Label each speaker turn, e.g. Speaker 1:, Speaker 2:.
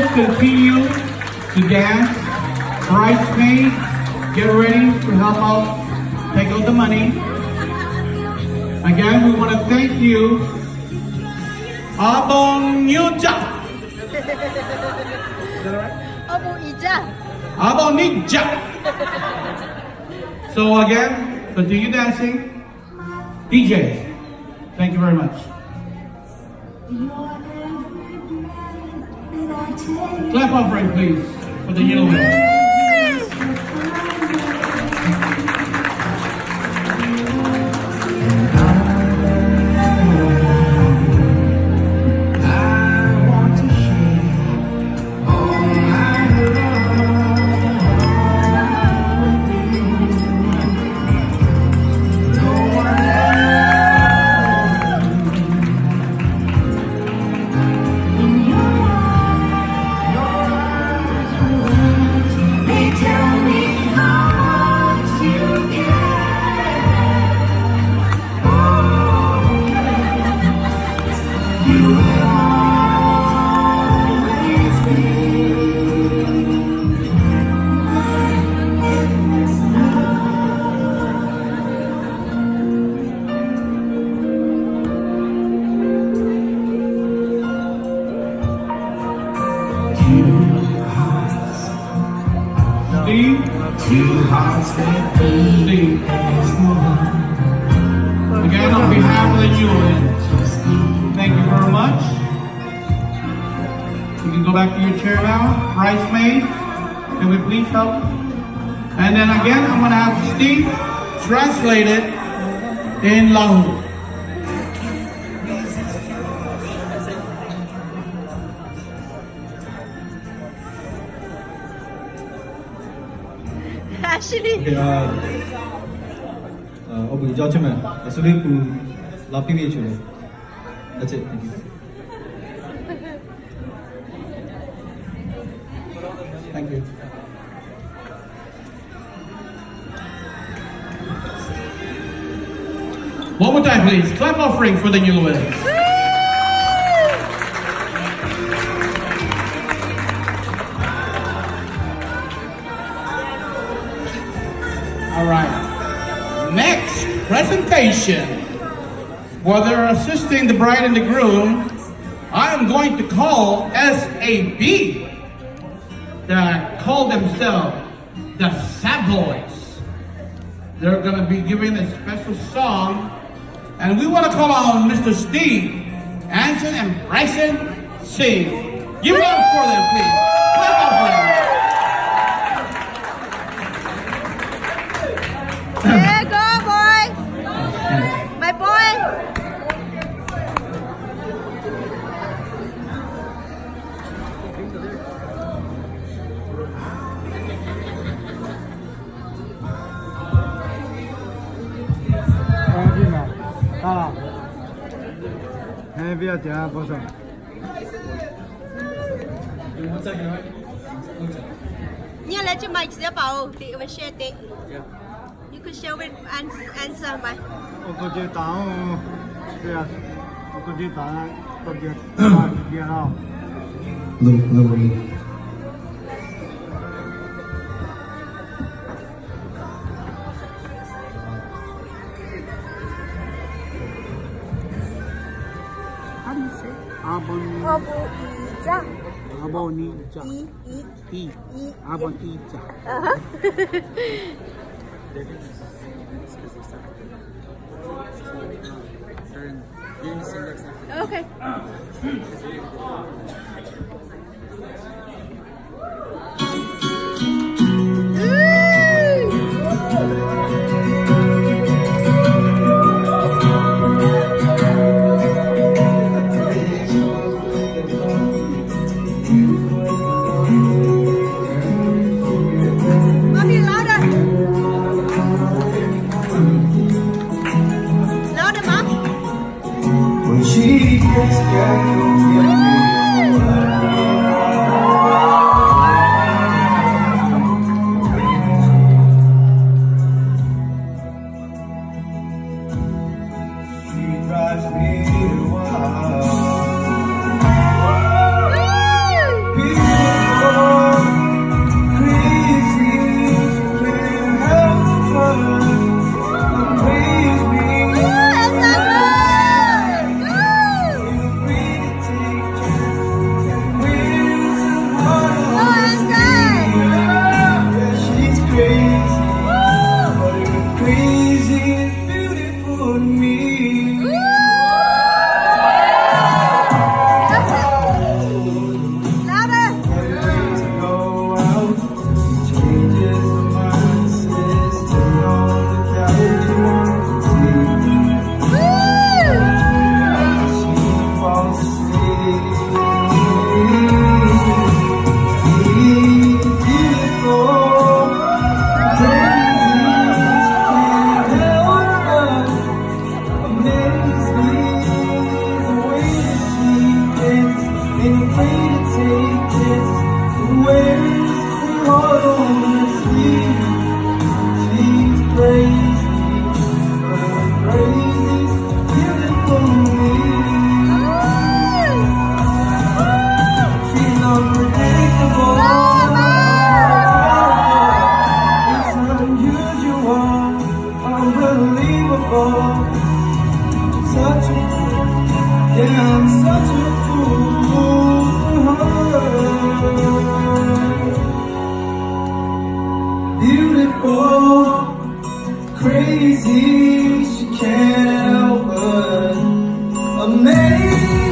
Speaker 1: continue to dance. Bridesmaids, get ready to help out, take out the money. Again, we want to thank you. Abonija. Abonija. So again, continue dancing. DJ, thank you very much. Clap offering, please, for the yellow one.
Speaker 2: Two hearts that beat as one.
Speaker 1: Again, on behalf of the Newlands, thank you very much. You can go back to your chair now. Bridesmaids, can we please help? And then again, I'm going to have Steve translate it in Lahu.
Speaker 3: Okay, Obu, judgment. Actually, that's it. Thank you.
Speaker 1: Thank you. One more time, please. Clap offering for the Newlands. All right. Next presentation. While they're assisting the bride and the groom, I am going to call SAB that call themselves the Sad Boys. They're going to be giving a special song, and we want to call on Mr. Steve, Anson, and Bryson Singh. Give it up for them, please. Clap up for them.
Speaker 4: There you go, boy. My boy. Yeah, let your mic step out. Take a share. You could share with answer my. How do you say? Abonija.
Speaker 3: Abonija.
Speaker 4: E.
Speaker 3: Abonija.
Speaker 4: Okay. Mommy, louder. Louder, Mom.
Speaker 2: When she gets back, she drives me wild. People Such a fool. Yeah, I'm such a fool for her. Beautiful, crazy, she can't help but amazing.